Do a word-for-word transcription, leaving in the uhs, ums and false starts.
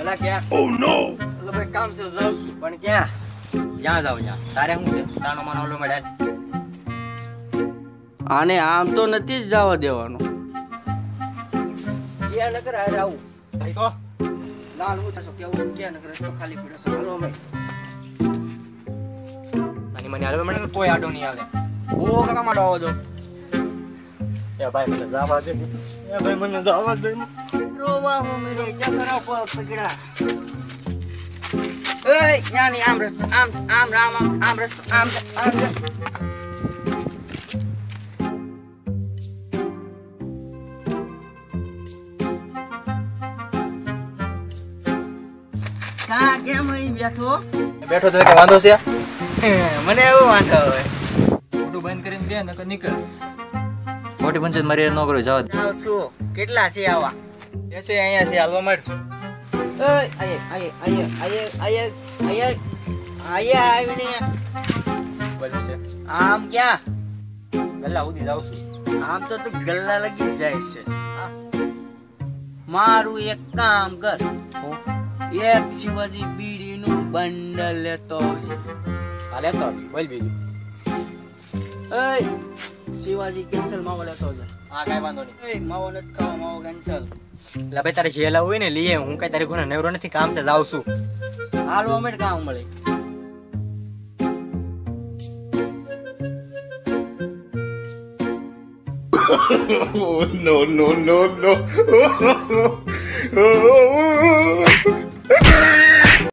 અલા ક્યાં? Oh no! એટલે ભાઈ કામ છે જાઉં છું. પણ ક્યાં? ક્યાં જાવ ત્યાં? તારે શું છે? તાનો માનો ઓલો મળ્યા. આને આમ તો નથી જ જવા દેવાનો. ક્યાં નકર હારે આવું? ભાઈ તો લાલ હું થશો કેવું ક્યાં નકર રસ્તો ખાલી પડ્યો છે. હાલો અમે. નાની મને હાલવે મને કોઈ આડો નહીં આવે. ઓ કાકા માડો આવો દો. એ ભાઈ મને જવા દે. એ ભાઈ મને જવા દે. રોવા હું મેરે ચકરા પર પકડા. એય ન્યાની આમ રસ્તો આમ આમ રામ આમ આમ રસ્તો આમ આમ કા કેમ અહીં બેઠો? બેઠો તો કે વાંધો છે? મને એવું વાંધો હોય. મોટું બંધ કરીને બે નકર નીકળ. મોટી પંચાયત મારી ન કરો જવા દે. જાવ શું કેટલા છે આવા? એ છે અહીંયા છે હાલવા માંડ. એય આયે આયે આયે આયે આયે આયે આયે આવીને બોલું છે આમ ક્યાં? ગલ્લા સુધી જાઉં છું. આમ તો તું ગલ્લા લગી જાય છે. મારું એક કામ કર, એક શિવાજી બીડી નું બંડલ લેતો આવજે. હાલે તો બોલ બીજું. એય શિવાજી કેન્સલ માવો લેતો આવજે. હા કાંઈ વાંધો નહીં. એય માવો નથી ખાવા, માવો કેન્સલ. એટલે ભાઈ તારે જે લાવવું હોય ને લઈએ. હું કઈ તારી કોને નેવરો નથી, કામ છે જાઉં છું. હાલો અમે કામ મળે. Oh no no no no!